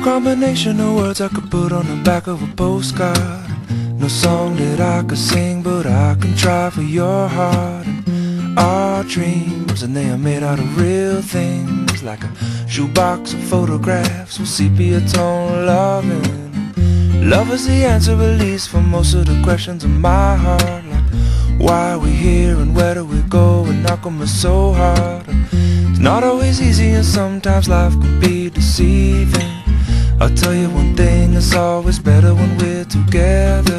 combination of words I could put on the back of a postcard. No song that I could sing, but I can try for your heart. And our dreams, and they are made out of real things, like a shoebox of photographs with sepia tone loving. Love is the answer, at least, for most of the questions in my heart, like why are we here and where do we go, and how come it's so hard. And it's not always easy, and sometimes life can be deceiving. I'll tell you one thing, it's always better when we're together.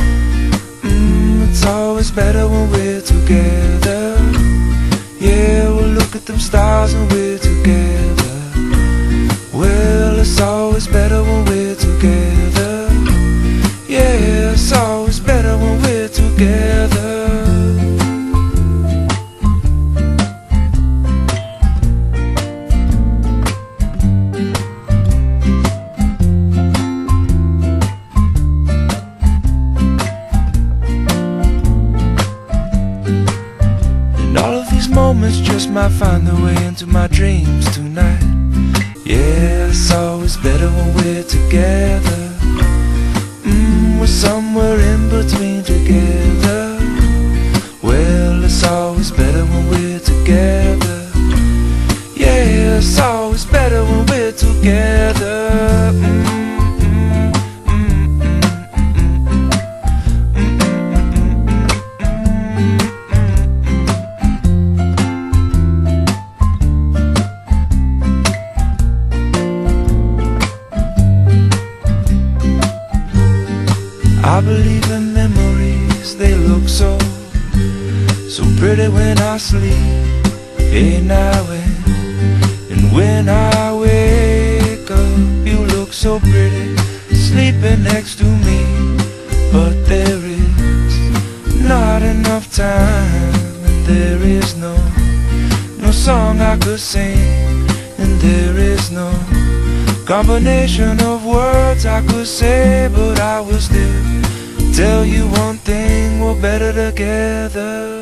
It's always better when we're together. Yeah, we'll look at them stars when we're together. Well, it's always better when we're together. Yeah, it's always better when we're together. Moments just might find their way into my dreams tonight. Yeah, it's always better when we're together. We're somewhere in between together. Well, it's always better when we're together. Yeah, it's always better when we're together. I believe in memories, they look so pretty when I sleep. Hey now and when I wake up, you look so pretty sleeping next to me. But there is not enough time, and there is no song I could sing, and there is no combination of words I could say, but I will still tell you one thing, we're better together.